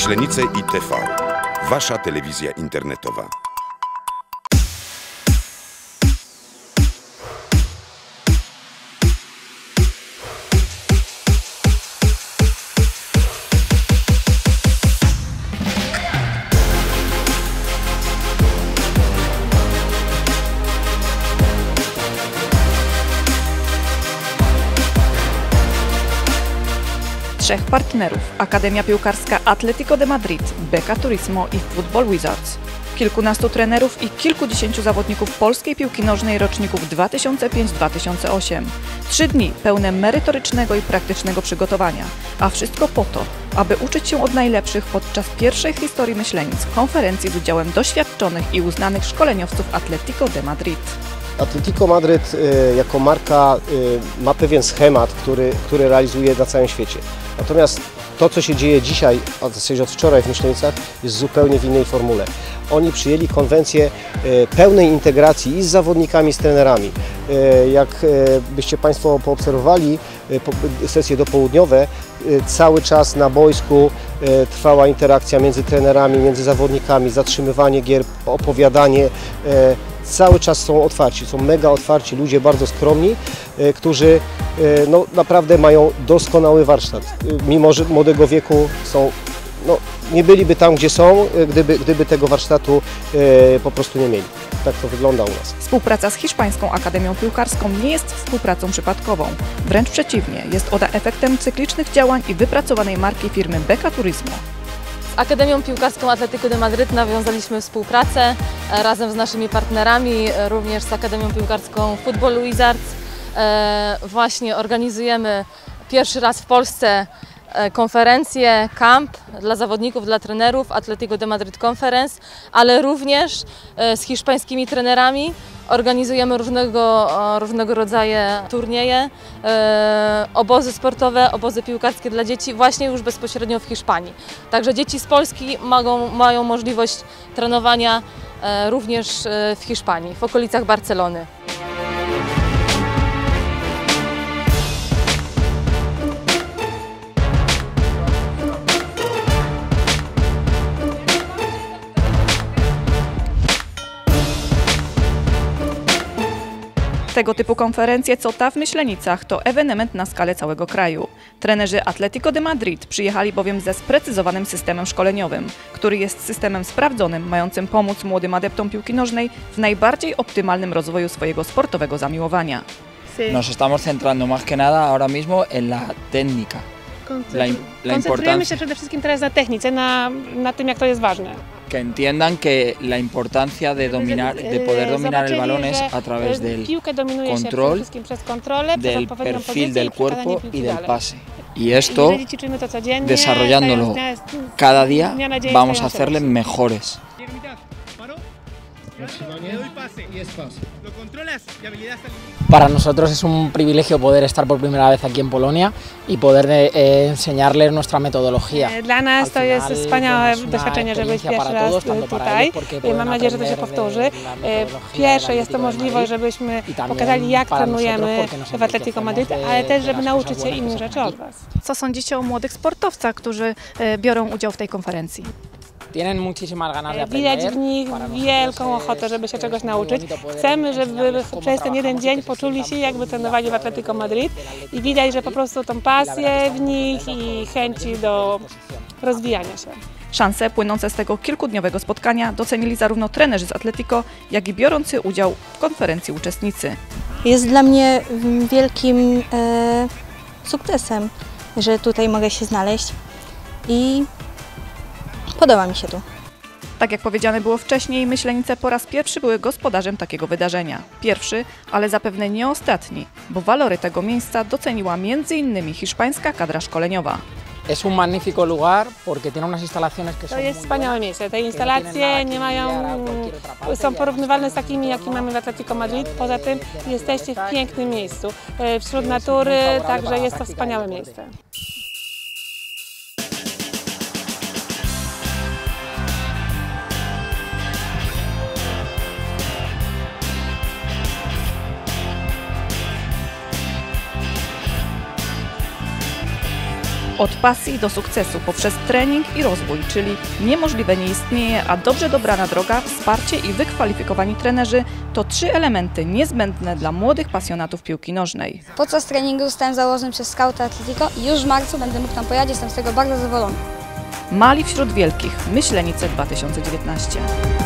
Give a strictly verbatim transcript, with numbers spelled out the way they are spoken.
Myślenice i T V. Wasza telewizja internetowa. Trzech partnerów: Akademia Piłkarska Atlético de Madrid, Beka Turismo i Football Wizards. Kilkunastu trenerów i kilkudziesięciu zawodników polskiej piłki nożnej roczników dwa tysiące piąty do dwa tysiące ósmego. Trzy dni pełne merytorycznego i praktycznego przygotowania, a wszystko po to, aby uczyć się od najlepszych podczas pierwszej w historii Myślenic konferencji z udziałem doświadczonych i uznanych szkoleniowców Atlético de Madrid. Atlético Madryt y, jako marka y, ma pewien schemat, który, który realizuje na całym świecie. Natomiast to, co się dzieje dzisiaj, a w zasadzie od wczoraj w Myślenicach, jest zupełnie w innej formule. Oni przyjęli konwencję y, pełnej integracji i z zawodnikami, i z trenerami. Y, jak y, byście Państwo poobserwowali y, po, sesje dopołudniowe, y, cały czas na boisku y, trwała interakcja między trenerami, między zawodnikami, zatrzymywanie gier, opowiadanie. Y, Cały czas są otwarci, są mega otwarci ludzie, bardzo skromni, y, którzy y, no, naprawdę mają doskonały warsztat. Y, mimo że młodego wieku są, no, nie byliby tam, gdzie są, y, gdyby, gdyby tego warsztatu y, po prostu nie mieli. Tak to wygląda u nas. Współpraca z Hiszpańską Akademią Piłkarską nie jest współpracą przypadkową. Wręcz przeciwnie, jest ona efektem cyklicznych działań i wypracowanej marki firmy Beka Turismo. Z Akademią Piłkarską Atlético de Madrid nawiązaliśmy współpracę razem z naszymi partnerami, również z Akademią Piłkarską Football Wizards. Właśnie organizujemy pierwszy raz w Polsce konferencję, camp dla zawodników, dla trenerów Atlético de Madrid Conference, ale również z hiszpańskimi trenerami. Organizujemy różnego, różnego rodzaju turnieje, e, obozy sportowe, obozy piłkarskie dla dzieci właśnie już bezpośrednio w Hiszpanii. Także dzieci z Polski mogą, mają możliwość trenowania e, również w Hiszpanii, w okolicach Barcelony. Tego typu konferencje co ta w Myślenicach to ewenement na skalę całego kraju. Trenerzy Atlético de Madrid przyjechali bowiem ze sprecyzowanym systemem szkoleniowym, który jest systemem sprawdzonym, mającym pomóc młodym adeptom piłki nożnej w najbardziej optymalnym rozwoju swojego sportowego zamiłowania. Nos estamos centrando más que nada ahora mismo en la técnica. La, la Koncentrujemy się przede wszystkim teraz na technice, na, na tym, jak to jest ważne. Que entiendan que la importancia de dominar, de poder dominar el balón es a través del control, del perfil del cuerpo y del pase. Y esto, desarrollándolo cada día, vamos a hacerles mejores. Para nosotros es un privilegio poder estar por primera vez aquí en Polonia y poder eh, enseñarles nuestra metodología. Dla nas to jest wspaniałe doświadczenie, żeby być pierwszy raz tutaj. Mam nadzieję, że to się powtórzy. Pierwsze jest to możliwość, żebyśmy pokazali, jak trenujemy w Atlético Madrid, ale też, żeby nauczyć się innych rzeczy od Was. Co sądzicie o młodych sportowcach, którzy biorą udział w tej konferencji? Widać w nich wielką ochotę, żeby się czegoś nauczyć. Chcemy, żeby przez ten jeden dzień poczuli się, jakby trenowali w Atlético Madrid i widać, że po prostu tą pasję w nich i chęci do rozwijania się. Szanse płynące z tego kilkudniowego spotkania docenili zarówno trenerzy z Atlético, jak i biorący udział w konferencji uczestnicy. Jest dla mnie wielkim e, sukcesem, że tutaj mogę się znaleźć i podoba mi się tu. Tak jak powiedziane było wcześniej, Myślenice po raz pierwszy były gospodarzem takiego wydarzenia. Pierwszy, ale zapewne nie ostatni, bo walory tego miejsca doceniła między innymi hiszpańska kadra szkoleniowa. Es un magnífico lugar porque tiene unas instalaciones que son. To jest wspaniałe miejsce. Te instalacje nie mają, są porównywalne z takimi, jakie mamy w Atlético Madrid. Poza tym jesteście w pięknym miejscu, wśród natury, także jest to wspaniałe miejsce. Od pasji do sukcesu poprzez trening i rozwój, czyli niemożliwe nie istnieje, a dobrze dobrana droga, wsparcie i wykwalifikowani trenerzy to trzy elementy niezbędne dla młodych pasjonatów piłki nożnej. Podczas treningu zostałem założony przez skauta Atletico i już w marcu będę mógł tam pojechać, jestem z tego bardzo zadowolony. Mali wśród wielkich. Myślenice dwa tysiące dziewiętnaście.